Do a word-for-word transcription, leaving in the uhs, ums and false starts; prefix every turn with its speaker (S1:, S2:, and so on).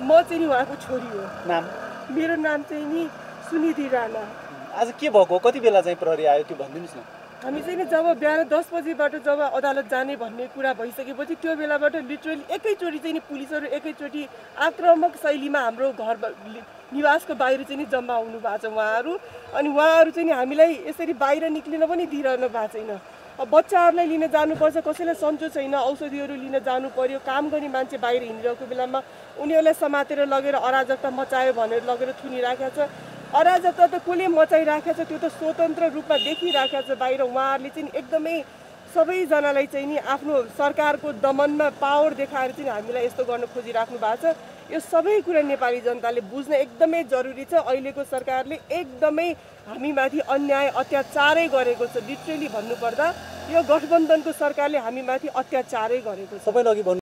S1: म चाहिँ नि उहाँको छोरी हो।
S2: नाम?
S1: मेरो नाम चाहिँ नि सुनिधि राणा।
S2: आज के भएको, कति बेला चाहिँ प्रहरी आयो त्यो भनिदिनुस् न।
S1: हामी चाहिँ नि जब बिहान दस बजेबाट जब अदालत जाने भन्ने कुरा भइसकेपछि त्यो बेलाबाट लिटरली एकैचोटि चाहिँ नि पुलिसहरू एकैचोटि आक्रामक शैलीमा हाम्रो घर निवासको बाहिर चाहिँ नि जम्मा हुनु भएको छ उहाँहरू। अनि उहाँहरू चाहिँ नि हामीलाई यसरी बाहिर निक्लिन पनि दिइरहनु भएको छैन। अब बच्चाहरूलाई लिन जानुपर्छ, कसैलाई सन्चो छैन, औषधिहरू लिन जानु पर्यो, काम गर्ने मान्छे बाहिर हिँडिरहेको बेलामा उनीहरूलाई समातेर लगेर अराजकता मचायो भनेर लगेर थुनिराखेको छ। अराजकता त कसले मचाइराखेको छ त्यो त स्वतन्त्र रूपमा देखिराखेको छ बाहिर। उहाँहरूले चाहिँ एकदमै सबैजनालाई चाहिँ नि आफ्नो सरकारको दमनमा पावर देखाएर चाहिँ हामीलाई यस्तो गर्न खोजिराख्नु भएको छ। यो सबै कुरा नेपाली जनताले बुझ्न एकदमै जरुरी छ। अहिलेको सरकारले एकदमै हामीमाथि अन्याय अत्याचारै गरेको छ। लिटरली भन्नुपर्दा यो गठबन्धनको सरकारले हामीमाथि अत्याचारै गरेको छ।
S2: सबैले अघि